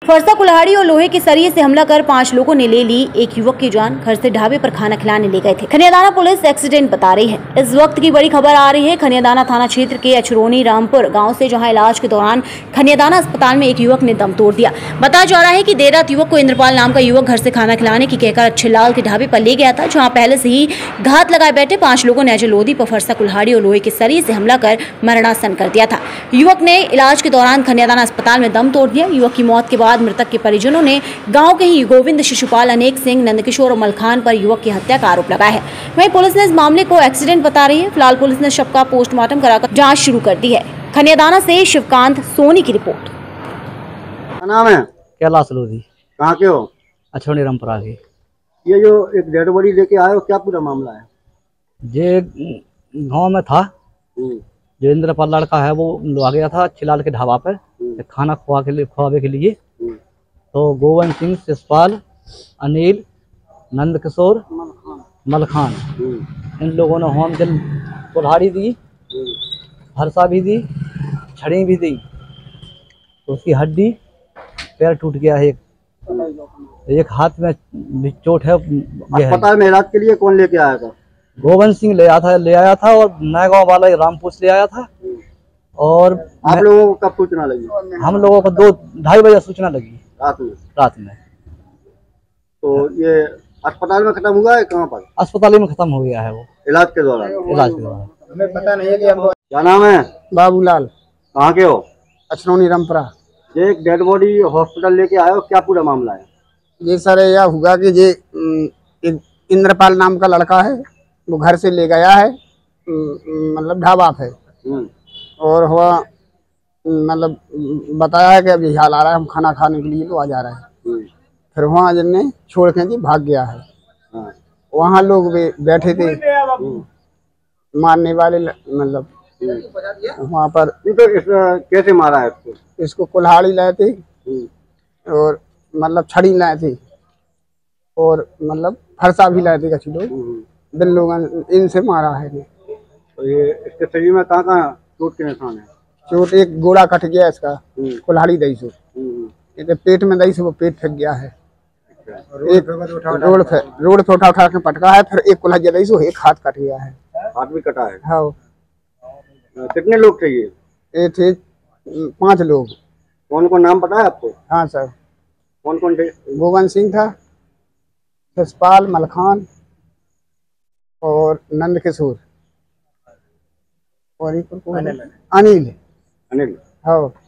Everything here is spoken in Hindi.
फरसा कुल्हाड़ी और लोहे के सरिये से हमला कर 5 लोगों ने ले ली एक युवक की जान। घर से ढाबे पर खाना खिलाने ले गए थे। खनियादाना पुलिस एक्सीडेंट बता रही है। इस वक्त की बड़ी खबर आ रही है खनियादाना थाना क्षेत्र के अचरोनी रामपुर गांव से, जहां इलाज के दौरान खनियादाना अस्पताल में एक युवक ने दम तोड़ दिया। बताया जा रहा है कि देर रात युवक को इंद्रपाल नाम का युवक घर से खाना खिलाने की कहकर अच्छेलाल के ढाबे पर ले गया था, जहाँ पहले से ही घात लगाए बैठे 5 लोगों ने अजय लोधी पर फरसा कुल्हाड़ी और लोहे के सरिये से हमला कर मरणासन कर दिया था। युवक ने इलाज के दौरान खनियादाना अस्पताल में दम तोड़ दिया। युवक की मौत के बाद मृतक के परिजनों ने गांव के ही गोविंद, शिशुपाल, अनेक सिंह, नंदकिशोर और मलखान पर युवक की हत्या का आरोप लगाया है। वहीं पुलिस ने इस मामले को एक्सीडेंट बता रही है। फिलहाल पुलिस ने शव का पोस्टमार्टम कराकर जांच शुरू कर दी है। खनियादाना से शिवकांत सोनी की रिपोर्ट। क्या नाम है? कैलाश लोधी। कहाँ के हो? अछोनी रामपुरा के। ये जो एक डेड बॉडी लेके आए हो, क्या पूरा मामला है? ये गांव में था, जो इंद्रपाल लड़का है वो आ गया था अच्छेलाल के ढाबा पर खाना खुआवे के लिए। तो गोविंद सिंह, शिशुपाल, अनिल, नंदकिशोर, मलखान, इन लोगों ने होम जल कुल्हाड़ी दी, फरसा भी दी, छड़ी भी दी। तो उसकी हड्डी, पैर टूट गया है, एक हाथ में भी चोट है। अस्पताल में इलाज के लिए कौन लेके आया था? गोविंद सिंह ले आया था और नया गाँव वाला रामपुर से ले आया था। और आप लोगों को कब सूचना लगी? हम लोगों को 2-2:30 बजे सूचना लगी रात में। तो ये अस्पताल में खत्म हुआ है? कहाँ पर? अस्पताल में खत्म हो गया है वो इलाज के दौरान। हमें पता नहीं है कि हमको। क्या नाम है? बाबूलाल। कहाँ के हो? अचरौनी रामपुरा। ये एक डेड बॉडी हॉस्पिटल लेके आए हो, क्या पूरा मामला है? ये सर यह हुआ कि ये एक इंद्रपाल नाम का लड़का है, वो घर से ले गया है, मतलब ढाबा पे, और हुआ मतलब बताया है कि अभी हाल आ रहा है, हम खाना खाने के लिए तो आ जा रहे हैं। फिर वहाँ जिनने छोड़ के जी भाग गया है। वहाँ लोग भी बैठे थे, मारने वाले, मतलब वहाँ पर। तो कैसे मारा है इसको? इसको कुल्हाड़ी लाए थे और मतलब छड़ी लाए थे, और मतलब फरसा भी लाए थे कच्ची लोग। दिल लोग इनसे मारा है। तो ये इसके शरीर में कहाँ चोट के निशान है? चोट एक गोड़ा कट गया इसका, कुल्हाड़ी दई सो। पेट में दई सो, वो पेट फेंक गया है। एक रोड पे उठा के पटका है। फिर एक कुल्हाड़ी दई सो, एक हाथ कट गया है। हाथ भी कटा है? हाँ। कितने लोग थे ये थे 5 लोग। कौन कौन नाम पता है आपको? हाँ सर। कौन कौन थे? गोविंद सिंह था, शिशुपाल, मलखान और नंदकिशोर, और अनिल। अनिल। हाँ।